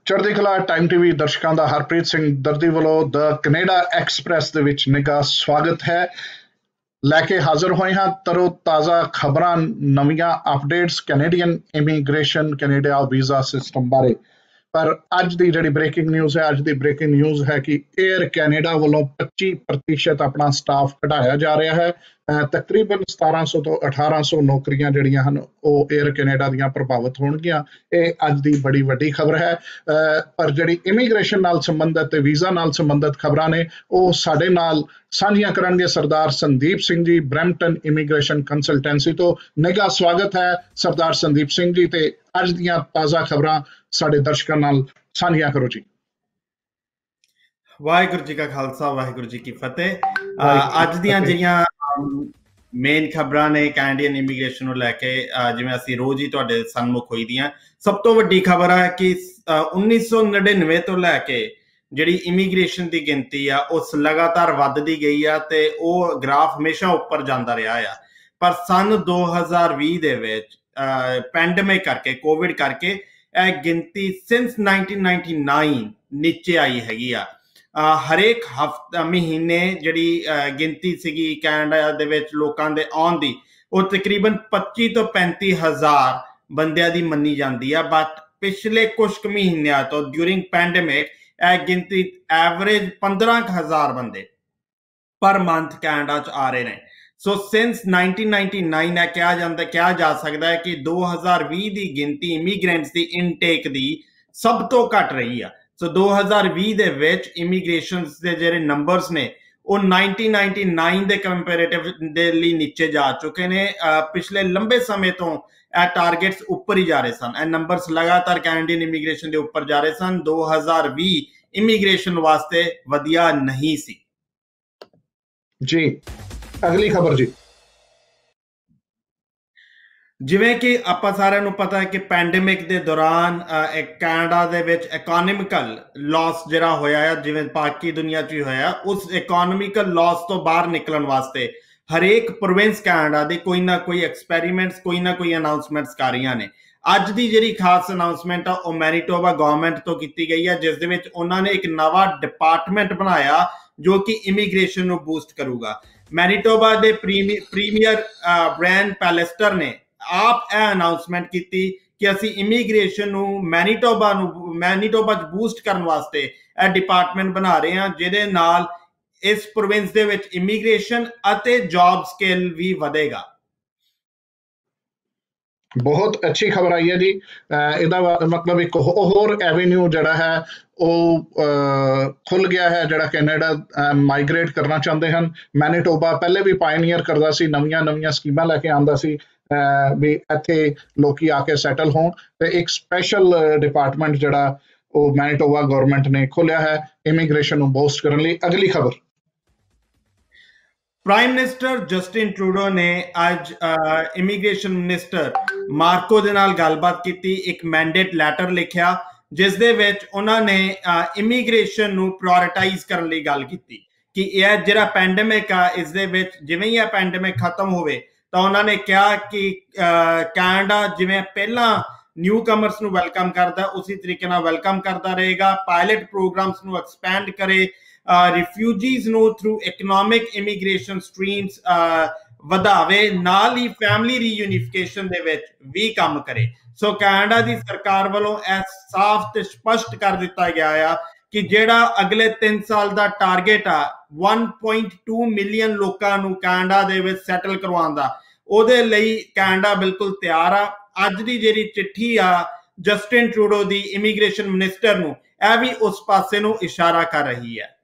ਚੜ੍ਹਦੀ ਕਲਾ time TV ਦਰਸ਼ਕਾਂ ਦਾ ਹਰਪ੍ਰੀਤ ਸਿੰਘ ਦਰਦੀ ਵੱਲੋਂ ਦ ਕੈਨੇਡਾ ਐਕਸਪ੍ਰੈਸ ਦੇ ਵਿੱਚ ਨਿੱਘਾ ਸਵਾਗਤ ਹੈ। ਲੈ ਕੇ ਹਾਜ਼ਰ ਹੋਏ ਹਾਂ ਤਰੋ ਤਾਜ਼ਾ ਖਬਰਾਂ, ਨਵੀਆਂ updates Canadian immigration, Canada visa system ਬਾਰੇ। ਪਰ ਅੱਜ ਦੀ ਜਿਹੜੀ ਬ੍ਰੇਕਿੰਗ ਨਿਊਜ਼ ਹੈ, ਅੱਜ ਦੀ ਬ੍ਰੇਕਿੰਗ ਨਿਊਜ਼ ਹੈ ਕਿ ਏਅਰ ਕੈਨੇਡਾ ਵੱਲੋਂ 25% ਆਪਣਾ ਸਟਾਫ ਘਟਾਇਆ ਜਾ ਰਿਹਾ ਹੈ। ਤਕਰੀਬਨ 1700 ਤੋਂ 1800 ਨੌਕਰੀਆਂ ਜਿਹੜੀਆਂ ਹਨ ਉਹ ਏਅਰ ਕੈਨੇਡਾ ਦੀਆਂ ਪ੍ਰਭਾਵਿਤ ਹੋਣਗੀਆਂ। ਇਹ ਅੱਜ ਦੀ ਬੜੀ ਵੱਡੀ ਖਬਰ ਹੈ। ਪਰ ਜਿਹੜੀ ਇਮੀਗ੍ਰੇਸ਼ਨ ਨਾਲ ਸੰਬੰਧਿਤ ਤੇ ਵੀਜ਼ਾ ਨਾਲ ਸੰਬੰਧਿਤ ਖਬਰਾਂ ਨੇ ਉਹ ਸਾਡੇ ਨਾਲ ਸਾਂਝੀਆਂ ਕਰਨਗੇ ਸਰਦਾਰ Sandeep Singh ji, Brampton immigration consultancy ਤੋਂ। ਨਿੱਘਾ ਸਵਾਗਤ ਹੈ ਸਰਦਾਰ ਸੰਦੀਪ ਸਿੰਘ ਜੀ, ਤੇ ਅੱਜ ਦੀਆਂ ਤਾਜ਼ਾ ਖਬਰਾਂ ਸਾਡੇ ਦਰਸ਼ਕਾਂ ਨਾਲ ਸਾਂਝੀਆਂ ਕਰੋ ਜੀ। ਵਾਹਿਗੁਰੂ ਜੀ ਕਾ ਖਾਲਸਾ, ਵਾਹਿਗੁਰੂ ਜੀ ਕੀ ਫਤਿਹ। ਅੱਜ ਦੀਆਂ ਜਿਹੜੀਆਂ ਮੇਨ ਖਬਰਾਂ ਨੇ ਕੈਨੇਡੀਅਨ ਇਮੀਗ੍ਰੇਸ਼ਨ ਨੂੰ ਲੈ ਕੇ, ਜਿਵੇਂ ਅਸੀਂ ਰੋਜ਼ ਹੀ ਤੁਹਾਡੇ ਸਨਮੁਖ ਹੋਈ ਦੀਆਂ, ਸਭ ਤੋਂ ਵੱਡੀ ਖਬਰ ਹੈ ਕਿ 1999 ਤੋਂ ਲੈ ਕੇ ਜਿਹੜੀ ਇਮੀਗ੍ਰੇਸ਼ਨ ਦੀ ਗਿਣਤੀ ਆ ਉਸ ਲਗਾਤਾਰ ਵੱਧਦੀ ਗਈ ਆ ਤੇ ਉਹ ਗ੍ਰਾਫ ਹਮੇਸ਼ਾ ਉੱਪਰ ਜਾਂਦਾ ਰਿਹਾ ਆ। ਪਰ ਸਨ 2020 ਦੇ ਵਿੱਚ ਪੈਂਡੇਮਿਕ ਕਰਕੇ, ਕੋਵਿਡ ਕਰਕੇ ਇਹ ਗਿਣਤੀ ਸਿੰਸ 1999 ਨੀਚੇ ਆਈ ਹੈਗੀ ਆ। ਹਰੇਕ ਮਹੀਨੇ ਜਿਹੜੀ ਗਿਣਤੀ ਸੀਗੀ ਕੈਨੇਡਾ ਦੇ ਵਿੱਚ ਲੋਕਾਂ ਦੇ ਆਉਣ ਦੀ, ਉਹ ਤਕਰੀਬਨ 25 ਤੋਂ 35 ਹਜ਼ਾਰ ਬੰਦਿਆਂ ਦੀ ਮੰਨੀ ਜਾਂਦੀ ਆ। ਬਟ ਪਿਛਲੇ ਕੁਝ ਕੁ ਮਹੀਨਿਆਂ ਤੋਂ ਡਿਊਰਿੰਗ ਪੈਂਡੇਮਿਕ ਇਹ ਗਿਣਤੀ ਐਵਰੇਜ 15,000 ਬੰਦੇ ਪਰ ਮੰਥ ਕੈਨੇਡਾ 'ਚ ਆ ਰਹੇ ਨੇ। ਸੋ ਸਿੰਸ 1999 ਇਹ ਕਿਹਾ ਜਾ ਸਕਦਾ ਹੈ ਕਿ 2020 ਦੀ ਗਿਣਤੀ ਇਮੀਗ੍ਰੈਂਟਸ ਦੀ ਇਨਟੇਕ ਦੀ ਸਭ ਤੋਂ ਘੱਟ ਰਹੀ ਆ। ਸੋ 2020 ਦੇ ਵਿੱਚ ਇਮੀਗ੍ਰੇਸ਼ਨ ਦੇ ਜਿਹੜੇ ਨੰਬਰਸ ਨੇ ਉਹ 1999 ਦੇ ਕੰਪੈਰੇਟਿਵ ਦੇ ਲਈ ਨੀਚੇ ਜਾ ਚੁੱਕੇ ਨੇ। ਪਿਛਲੇ ਲੰਬੇ ਸਮੇਂ ਤੋਂ ਇਹ ਟਾਰਗੇਟਸ ਉੱਪਰ ਹੀ ਜਾ ਰਹੇ ਸਨ, ਇਹ ਨੰਬਰਸ ਲਗਾਤਾਰ ਕੈਨੇਡੀਅਨ ਇਮੀਗ੍ਰੇਸ਼ਨ ਦੇ ਉੱਪਰ ਜਾ ਰਹੇ ਸਨ। 2020 ਇਮੀਗ੍ਰੇਸ਼ਨ ਵਾਸਤੇ ਵਧੀਆ ਨਹੀਂ ਸੀ ਜੀ। ਅਗਲੀ ਖਬਰ ਜੀ। ਜਿਵੇਂ ਕਿ ਆਪਾਂ ਸਾਰਿਆਂ ਨੂੰ ਪਤਾ ਹੈ ਕਿ ਪੈਂਡੇਮਿਕ ਦੇ ਦੌਰਾਨ ਕੈਨੇਡਾ ਦੇ ਵਿੱਚ ਇਕਨੋਮਿਕਲ ਲਾਸ ਜਿਹੜਾ ਹੋਇਆ ਆ, ਜਿਵੇਂ ਬਾਕੀ ਦੁਨੀਆ 'ਚ ਵੀ ਹੋਇਆ, ਉਸ ਇਕਨੋਮਿਕਲ ਲਾਸ ਤੋਂ ਬਾਹਰ ਨਿਕਲਣ ਵਾਸਤੇ ਹਰੇਕ ਪ੍ਰੋਵਿੰਸ ਕੈਨੇਡਾ ਦੇ ਕੋਈ ਨਾ ਕੋਈ ਐਕਸਪੈਰੀਮੈਂਟਸ, ਕੋਈ ਨਾ ਕੋਈ ਅਨਾਊਂਸਮੈਂਟਸ ਕਰ ਰਹੀਆਂ ਨੇ। ਅੱਜ ਦੀ ਜਿਹੜੀ ਖਾਸ ਅਨਾਊਂਸਮੈਂਟ ਆ ਉਹ ਮੈਨੀਟੋਬਾ ਗਵਰਨਮੈਂਟ ਤੋਂ ਕੀਤੀ ਗਈ ਹੈ, ਜਿਸ ਦੇ ਵਿੱਚ ਉਹਨਾਂ ਨੇ ਇੱਕ ਨਵਾਂ ਡਿਪਾਰਟਮੈਂਟ ਬਣਾਇਆ ਜੋ ਕਿ ਇਮੀਗ੍ਰੇਸ਼ਨ ਨੂੰ ਬੂਸਟ ਕਰੂਗਾ। ਮੈਨੀਟੋਬਾ ਦੇ ਪ੍ਰੀਮੀਅਰ ਬ੍ਰੈਨ ਪੈਲੇਸਟਰ ਨੇ ਆਪ ਇਹ ਅਨਾਊਂਸਮੈਂਟ ਕੀਤੀ ਕਿ ਅਸੀਂ ਇਮੀਗ੍ਰੇਸ਼ਨ ਨੂੰ ਮੈਨੀਟੋਬਾ 'ਚ ਬੂਸਟ ਕਰਨ ਵਾਸਤੇ ਇਹ ਡਿਪਾਰਟਮੈਂਟ ਬਣਾ ਰਹੇ ਹਾਂ, ਜਿਹਦੇ ਨਾਲ ਇਸ ਪ੍ਰੋਵਿੰਸ ਦੇ ਵਿੱਚ ਇਮੀਗ੍ਰੇਸ਼ਨ ਅਤੇ ਜੌਬ ਸਕਿੱਲ ਵੀ ਵਧੇਗਾ। ਬਹੁਤ ਅੱਛੀ ਖਬਰ ਆਈ ਹੈ ਜੀ। ਇਹਦਾ ਮਤਲਬ ਇੱਕ ਹੋਰ ਐਵੇਨਿਊ ਜਿਹੜਾ ਹੈ ਉਹ ਖੁੱਲ ਗਿਆ ਹੈ, ਜਿਹੜਾ ਕੈਨੇਡਾ ਮਾਈਗ੍ਰੇਟ ਕਰਨਾ ਚਾਹੁੰਦੇ ਹਨ। ਮੈਨੀਟੋਬਾ ਪਹਿਲੇ ਵੀ ਪਾਇਨੀਅਰ ਕਰਦਾ ਸੀ, ਨਵੀਆਂ ਸਕੀਮਾਂ ਲੈ ਕੇ ਆਉਂਦਾ ਸੀ ਵੀ ਇੱਥੇ ਲੋਕੀ ਆ ਕੇ ਸੈਟਲ ਹੋਣ, ਤੇ ਇੱਕ ਸਪੈਸ਼ਲ ਡਿਪਾਰਟਮੈਂਟ ਜਿਹੜਾ ਉਹ ਮੈਨੀਟੋਬਾ ਗਵਰਨਮੈਂਟ ਨੇ ਖੋਲਿਆ ਹੈ ਇਮੀਗ੍ਰੇਸ਼ਨ ਨੂੰ ਬੂਸਟ ਕਰਨ ਲਈ। ਅਗਲੀ ਖਬਰ। ਪ੍ਰਾਈਮ ਮਿਨਿਸਟਰ ਜਸਟਿਨ ਟਰੂਡੋ ਨੇ ਅੱਜ ਇਮੀਗ੍ਰੇਸ਼ਨ ਮਿਨਿਸਟਰ ਮਾਰਕੋ ਦੇ ਨਾਲ ਗੱਲਬਾਤ ਕੀਤੀ, ਇੱਕ ਮੈਂਡੇਟ ਲੈਟਰ ਲਿਖਿਆ ਜਿਸ ਦੇ ਵਿੱਚ ਉਹਨਾਂ ਨੇ ਇਮੀਗ੍ਰੇਸ਼ਨ ਨੂੰ ਪ੍ਰਾਇੋਰਟਾਈਜ਼ ਕਰਨ ਲਈ ਗੱਲ ਕੀਤੀ ਕਿ ਇਹ ਜਿਹੜਾ ਪੈਂਡੇਮਿਕ ਆ, ਇਸ ਦੇ ਵਿੱਚ ਜਿਵੇਂ ਹੀ ਇਹ ਪੈਂਡੇਮਿਕ ਖਤਮ ਹੋਵੇ ਤਾਂ ਉਹਨਾਂ ਨੇ ਕਿਹਾ ਕਿ ਕੈਨੇਡਾ ਜਿਵੇਂ ਪਹਿਲਾਂ ਨਿਊ ਕਮਰਸ ਨੂੰ ਵੈਲਕਮ ਕਰਦਾ ਉਸੇ ਤਰੀਕੇ ਨਾਲ ਵੈਲਕਮ ਕਰਦਾ ਰਹੇਗਾ। ਪਾਇਲਟ ਪ੍ਰੋਗਰਾਮਸ ਨੂੰ ਐਕਸਪੈਂਡ ਕਰੇ, ਰਿਫਿਊਜੀਜ਼ ਨੂੰ ਥਰੂ ਇਕਨੋਮਿਕ ਇਮੀਗ੍ਰੇਸ਼ਨ ਸਟਰੀਮਸ ਵਧਾਵੇ, ਨਾਲ ਹੀ ਫੈਮਿਲੀ ਰੀਯੂਨੀਫਿਕੇਸ਼ਨ ਦੇ ਵਿੱਚ ਵੀ ਕੰਮ ਕਰੇ। ਸੋ ਕੈਨੇਡਾ ਦੀ ਸਰਕਾਰ ਵੱਲੋਂ ਇਹ ਸਾਫ਼ ਤੇ ਸਪਸ਼ਟ ਕਰ ਦਿੱਤਾ ਗਿਆ ਆ ਕਿ ਜਿਹੜਾ ਅਗਲੇ 3 ਸਾਲ ਦਾ ਟਾਰਗੇਟ ਆ 1.2 ਮਿਲੀਅਨ ਲੋਕਾਂ ਨੂੰ ਕੈਨੇਡਾ ਦੇ ਵਿੱਚ ਸੈਟਲ ਕਰਵਾਉਣ ਦਾ, ਉਹਦੇ ਲਈ ਕੈਨੇਡਾ ਬਿਲਕੁਲ ਤਿਆਰ ਆ। ਅੱਜ ਦੀ ਜਿਹੜੀ ਚਿੱਠੀ ਆ ਜਸਟਿਨ ਟਰੂਡੋ ਦੀ ਇਮੀਗ੍ਰੇਸ਼ਨ ਮਿਨਿਸਟਰ ਨੂੰ, ਇਹ ਵੀ ਉਸ ਪਾਸੇ ਨੂੰ ਇਸ਼ਾਰਾ ਕਰ ਰਹੀ ਹੈ।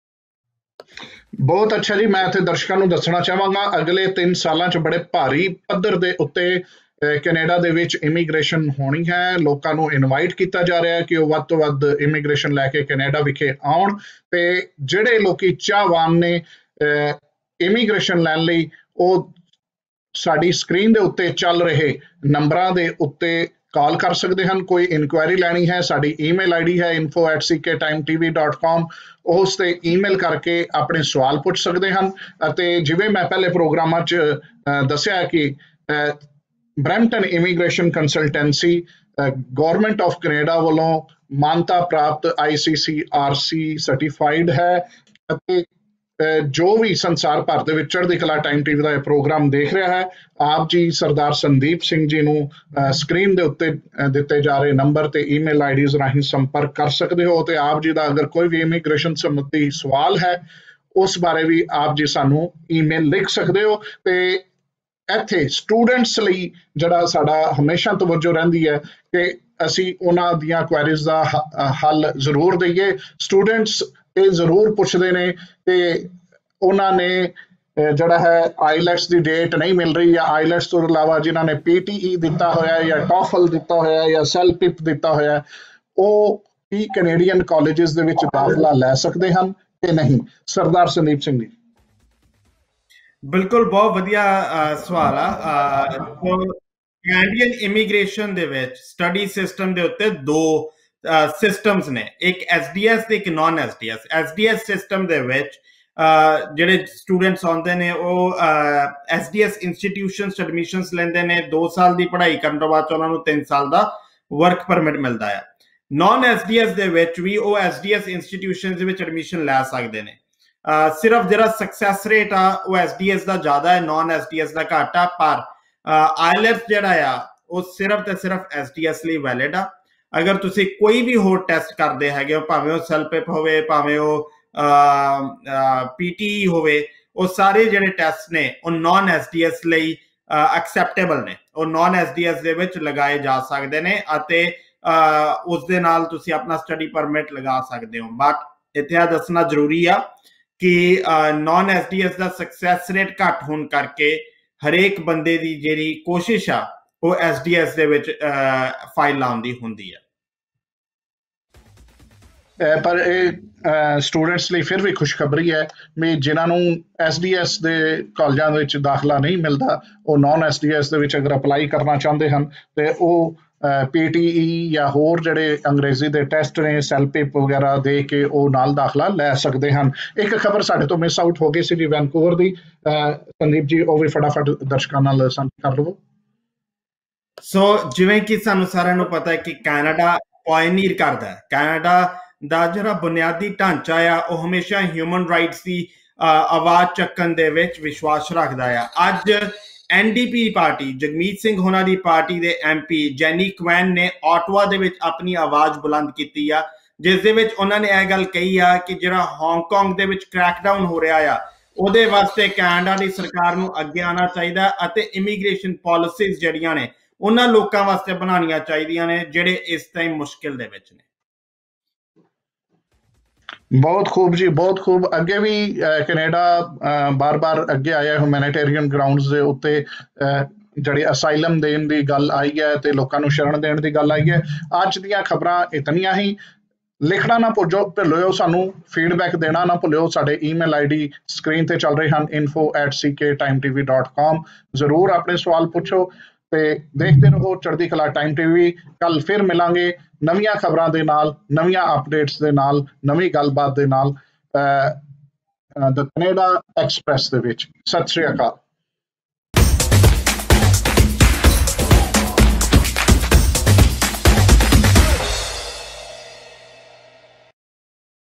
ਬਹੁਤ ਅੱਛਾ ਜੀ। ਮੈਂ ਇੱਥੇ ਦਰਸ਼ਕਾਂ ਨੂੰ ਦੱਸਣਾ ਚਾਹਾਂਗਾ ਅਗਲੇ 3 ਸਾਲਾਂ 'ਚ ਬੜੇ ਭਾਰੀ ਪੱਧਰ ਦੇ ਉੱਤੇ ਕੈਨੇਡਾ ਦੇ ਵਿੱਚ ਇਮੀਗ੍ਰੇਸ਼ਨ ਹੋਣੀ ਹੈ। ਲੋਕਾਂ ਨੂੰ ਇਨਵਾਈਟ ਕੀਤਾ ਜਾ ਰਿਹਾ ਹੈ ਕਿ ਉਹ ਵੱਧ ਤੋਂ ਵੱਧ ਇਮੀਗ੍ਰੇਸ਼ਨ ਲੈ ਕੇ ਕੈਨੇਡਾ ਵਿਖੇ ਆਉਣ, ਤੇ ਜਿਹੜੇ ਲੋਕੀ ਚਾਹਵਾਨ ਨੇ ਇਮੀਗ੍ਰੇਸ਼ਨ ਲੈਣ ਲਈ ਉਹ ਸਾਡੀ ਸਕਰੀਨ ਦੇ ਉੱਤੇ ਚੱਲ ਰਹੇ ਨੰਬਰਾਂ ਦੇ ਉੱਤੇ ਕਾਲ ਕਰ ਸਕਦੇ ਹਨ। ਕੋਈ ਇਨਕੁਆਇਰੀ ਲੈਣੀ ਹੈ, ਸਾਡੀ ਈਮੇਲ ਆਈਡੀ ਹੈ info@cktimetv.com, ਉਸ ਤੇ ਈਮੇਲ ਕਰਕੇ ਆਪਣੇ ਸਵਾਲ ਪੁੱਛ ਸਕਦੇ ਹਨ। ਅਤੇ ਜਿਵੇਂ ਮੈਂ ਪਹਿਲੇ ਪ੍ਰੋਗਰਾਮਾਂ 'ਚ ਦੱਸਿਆ ਕਿ Brampton immigration consultancy government of Canada ਵੱਲੋਂ ਮਾਨਤਾ ਪ੍ਰਾਪਤ ICCRC ਸਰਟੀਫਾਈਡ ਹੈ ਅਤੇ ਜੋ ਵੀ ਸੰਸਾਰ ਭਰ ਦੇ ਵਿੱਚ ਚੜ੍ਹਦੀ ਕਲਾ ਟਾਈਮ ਟੀਵੀ ਦਾ ਇਹ ਪ੍ਰੋਗਰਾਮ ਦੇਖ ਰਿਹਾ ਹੈ, ਆਪ ਜੀ ਸਰਦਾਰ ਸੰਦੀਪ ਸਿੰਘ ਜੀ ਨੂੰ ਸਕਰੀਨ ਦੇ ਉੱਤੇ ਦਿੱਤੇ ਜਾ ਰਹੇ ਨੰਬਰ ਤੇ ਈਮੇਲ ਆਈਡੀਜ਼ ਰਾਹੀਂ ਸੰਪਰਕ ਕਰ ਸਕਦੇ ਹੋ ਤੇ ਆਪ ਜੀ ਦਾ ਅਗਰ ਕੋਈ ਵੀ ਇਮੀਗ੍ਰੇਸ਼ਨ ਸੰਬੰਧੀ ਸਵਾਲ ਹੈ ਉਸ ਬਾਰੇ ਵੀ ਆਪ ਜੀ ਸਾਨੂੰ ਈਮੇਲ ਲਿਖ ਸਕਦੇ ਹੋ। ਤੇ ਇੱਥੇ ਸਟੂਡੈਂਟਸ ਲਈ ਜਿਹੜਾ ਸਾਡਾ ਹਮੇਸ਼ਾ ਤਵੱਜੋ ਰਹਿੰਦੀ ਹੈ ਕਿ ਅਸੀਂ ਉਹਨਾਂ ਦੀਆਂ ਕੁਐਰੀਜ਼ ਦਾ ਹੱਲ ਜ਼ਰੂਰ ਦਈਏ। ਸਟੂਡੈਂਟਸ ਇਹ ਜ਼ਰੂਰ ਪੁੱਛਦੇ ਨੇ ਕਿ ਉਹਨਾਂ ਨੇ ਜਿਹੜਾ ਹੈ ਆਈਲੈਟਸ ਦੀ ਡੇਟ ਨਹੀਂ ਮਿਲ ਰਹੀ ਜਾਂ ਆਈਲੈਟਸ ਤੋਂ ਇਲਾਵਾ ਜਿਨ੍ਹਾਂ ਨੇ PTE ਦਿੱਤਾ ਹੋਇਆ ਜਾਂ ਟੋਫਲ ਦਿੱਤਾ ਹੋਇਆ ਜਾਂ ਸੈਲਪਿਪ ਦਿੱਤਾ ਹੋਇਆ, ਉਹ ਕੀ ਕੈਨੇਡੀਅਨ ਕਾਲਜਿਸ ਦੇ ਵਿੱਚ ਦਾਖਲਾ ਲੈ ਸਕਦੇ ਹਨ ਕਿ ਨਹੀਂ? ਸਰਦਾਰ ਸੰਦੀਪ ਸਿੰਘ ਜੀ। ਬਿਲਕੁਲ, ਬਹੁਤ ਵਧੀਆ ਸਵਾਲ ਆ। ਕੈਨੇਡੀਅਨ ਇਮੀਗ੍ਰੇਸ਼ਨ ਦੇ ਵਿੱਚ ਸਟੱਡੀ ਸਿਸਟਮ ਦੇ ਉੱਤੇ ਦੋ ਸਿਸਟਮਸ ਨੇ, ਇੱਕ SDS ਤੇ ਇੱਕ ਨਾਨ SDS। SDS ਸਿਸਟਮ ਦੇ ਵਿੱਚ ਜਿਹੜੇ ਸਟੂਡੈਂਟਸ ਆਉਂਦੇ ਨੇ ਉਹ SDS ਇੰਸਟੀਟਿਊਸ਼ਨਸ ਐਡਮਿਸ਼ਨਸ ਲੈਂਦੇ ਨੇ। 2 ਸਾਲ ਦੀ ਪੜ੍ਹਾਈ ਕਰਨ ਤੋਂ ਬਾਅਦ ਉਹਨਾਂ ਨੂੰ 3 ਸਾਲ ਦਾ ਵਰਕ ਪਰਮਿਟ ਮਿਲਦਾ ਹੈ। ਨਾਨ SDS ਦੇ ਵਿੱਚ ਵੀ ਉਹ SDS ਇੰਸਟੀਟਿਊਸ਼ਨਸ ਦੇ ਵਿੱਚ ਐਡਮਿਸ਼ਨ ਲੈ ਸਕਦੇ ਨੇ। ਸਿਰਫ ਜਿਹੜਾ ਸਕਸੈਸ ਰੇਟ ਆ ਉਹ SDS ਦਾ ਜ਼ਿਆਦਾ ਹੈ, ਨਾਨ SDS ਦਾ ਘੱਟ ਆ। ਪਰ ਆਈਲੈਟਸ ਜਿਹੜਾ ਆ ਉਹ ਸਿਰਫ ਤੇ ਸਿਰਫ SDS ਲਈ ਵੈਲਿਡ ਆ। ਅਗਰ ਤੁਸੀਂ ਕੋਈ ਵੀ ਹੋਰ ਟੈਸਟ ਕਰਦੇ ਹੈਗੇ ਹੋ, ਭਾਵੇਂ ਉਹ ਸੈਲਪਿਪ ਹੋਵੇ, ਭਾਵੇਂ ਉਹ PTE ਹੋਵੇ, ਉਹ ਸਾਰੇ ਜਿਹੜੇ ਟੈਸਟ ਨੇ ਉਹ ਨਾਨ SDS ਲਈ ਐਕਸੈਪਟੇਬਲ ਨੇ, ਉਹ ਨਾਨ SDS ਦੇ ਵਿੱਚ ਲਗਾਏ ਜਾ ਸਕਦੇ ਨੇ ਅਤੇ ਉਸ ਦੇ ਨਾਲ ਤੁਸੀਂ ਆਪਣਾ ਸਟੱਡੀ ਪਰਮਿਟ ਲਗਾ ਸਕਦੇ ਹੋ। ਬਟ ਇੱਥੇ ਆ ਦੱਸਣਾ ਜ਼ਰੂਰੀ ਆ ਕਿ ਨਾਨ SDS ਦਾ ਸਕਸੈਸ ਰੇਟ ਘੱਟ ਹੋਣ ਕਰਕੇ ਹਰੇਕ ਬੰਦੇ ਦੀ ਜਿਹੜੀ ਕੋਸ਼ਿਸ਼ ਆ ਉਹ SDS ਦੇ ਵਿੱਚ ਫਾਈਲ ਲਾਉਣ ਦੀ ਹੁੰਦੀ ਹੈ। ਪਰ ਇਹ ਸਟੂਡੈਂਟਸ ਲਈ ਫਿਰ ਵੀ ਖੁਸ਼ਖਬਰੀ ਹੈ ਵੀ ਜਿਨ੍ਹਾਂ ਨੂੰ SDS ਦੇ ਕਾਲਜਾਂ ਵਿੱਚ ਦਾਖਲਾ ਨਹੀਂ ਮਿਲਦਾ, ਉਹ ਨਾਨ SDS ਦੇ ਵਿੱਚ ਅਗਰ ਅਪਲਾਈ ਕਰਨਾ ਚਾਹੁੰਦੇ ਹਨ ਤੇ ਉਹ PTE ਜਾਂ ਹੋਰ ਜਿਹੜੇ ਅੰਗਰੇਜ਼ੀ ਦੇ ਟੈਸਟ ਨੇ, ਸੈਲਪਿਪ ਵਗੈਰਾ ਦੇ ਕੇ ਉਹ ਨਾਲ ਦਾਖਲਾ ਲੈ ਸਕਦੇ ਹਨ। ਇੱਕ ਖਬਰ ਸਾਡੇ ਤੋਂ ਮਿਸ ਆਊਟ ਹੋ ਗਈ ਸੀ ਜੀ ਵੈਨਕੂਵਰ ਦੀ, ਸੰਦੀਪ ਜੀ ਉਹ ਵੀ ਫਟਾਫਟ ਦਰਸ਼ਕਾਂ ਨਾਲ ਸਾਂਝੀ ਕਰ ਲਵੋ। ਸੋ ਜਿਵੇਂ ਕਿ ਸਾਨੂੰ ਸਾਰਿਆਂ ਨੂੰ ਪਤਾ ਹੈ ਕਿ ਕੈਨੇਡਾ ਪਾਇਨੀਅਰ ਕਰਦਾ ਹੈ। ਕੈਨੇਡਾ ਦਾ ਜਿਹੜਾ ਬੁਨਿਆਦੀ ਢਾਂਚਾ ਆ ਉਹ ਹਮੇਸ਼ਾ ਹਿਊਮਨ ਰਾਈਟਸ ਦੀ ਆਵਾਜ਼ ਚੱਕਣ ਦੇ ਵਿੱਚ ਵਿਸ਼ਵਾਸ ਰੱਖਦਾ ਆ। ਅੱਜ NDP ਪਾਰਟੀ, ਜਗਮੀਤ ਸਿੰਘ ਹੋਣਾ ਦੀ ਪਾਰਟੀ ਦੇ MP ਜੈਨੀ ਕੁਵੈਨ ਨੇ ਆਟਵਾ ਦੇ ਵਿੱਚ ਆਪਣੀ ਆਵਾਜ਼ ਬੁਲੰਦ ਕੀਤੀ ਆ, ਜਿਸ ਦੇ ਵਿੱਚ ਉਹਨਾਂ ਨੇ ਇਹ ਗੱਲ ਕਹੀ ਆ ਕਿ ਜਿਹੜਾ ਹਾਂਗਕਾਂਗ ਦੇ ਵਿੱਚ ਕ੍ਰੈਕਡਾਊਨ ਹੋ ਰਿਹਾ ਆ ਉਹਦੇ ਵਾਸਤੇ ਕੈਨੇਡਾ ਦੀ ਸਰਕਾਰ ਨੂੰ ਅੱਗੇ ਆਉਣਾ ਚਾਹੀਦਾ ਅਤੇ ਇਮੀਗ੍ਰੇਸ਼ਨ ਪਾਲਿਸੀਜ਼ ਜਿਹੜੀਆਂ ਨੇ ਉਹਨਾਂ ਲੋਕਾਂ ਵਾਸਤੇ ਬਣਾਉਣੀਆਂ ਚਾਹੀਦੀਆਂ ਨੇ ਜਿਹੜੇ ਇਸ ਟਾਈਮ ਮੁਸ਼ਕਿਲ ਦੇ ਵਿੱਚ ਨੇ। ਬਹੁਤ ਖੂਬ ਜੀ, ਬਹੁਤ ਖੂਬ। ਅੱਗੇ ਵੀ ਕੈਨੇਡਾ ਬਾਰ-ਬਾਰ ਅੱਗੇ ਆਇਆ ਹਿਊਮੈਨਿਟੇਰੀਅਨ ਗਰਾਊਂਡਸ ਦੇ ਉੱਤੇ ਜਿਹੜੀ ਅਸਾਈਲਮ ਦੇਣ ਦੀ ਗੱਲ ਆਈ ਹੈ ਤੇ ਲੋਕਾਂ ਨੂੰ ਸ਼ਰਨ ਦੇਣ ਦੀ ਗੱਲ ਆਈ ਹੈ। ਅੱਜ ਦੀਆਂ ਖਬਰਾਂ ਇਤਨੀਆਂ ਹੀ। ਲਿਖਣਾ ਨਾ ਭੁੱਲਿਓ, ਸਾਨੂੰ ਫੀਡਬੈਕ ਦੇਣਾ ਨਾ ਭੁੱਲਿਓ। ਸਾਡੇ ਈਮੇਲ ID ਸਕਰੀਨ ਤੇ ਚੱਲ ਰਹੇ ਹਨ, info@cktimetv.com। ਜ਼ਰੂਰ ਆਪਣੇ ਸਵਾਲ ਪੁੱਛੋ ਤੇ ਦੇਖਦੇ ਰਹੋ ਚੜ੍ਹਦੀ ਕਲਾ ਟਾਈਮ ਟੀਵੀ। ਕੱਲ ਫਿਰ ਮਿਲਾਂਗੇ ਨਵੀਆਂ ਖਬਰਾਂ ਦੇ ਨਾਲ, ਨਵੀਆਂ ਅਪਡੇਟਸ ਦੇ ਨਾਲ, ਨਵੀਂ ਗੱਲਬਾਤ ਦੇ ਨਾਲ ਦ ਕੈਨੇਡਾ ਐਕਸਪ੍ਰੈਸ ਦੇ ਵਿੱਚ। ਸਤਿ ਸ਼੍ਰੀ ਅਕਾਲ।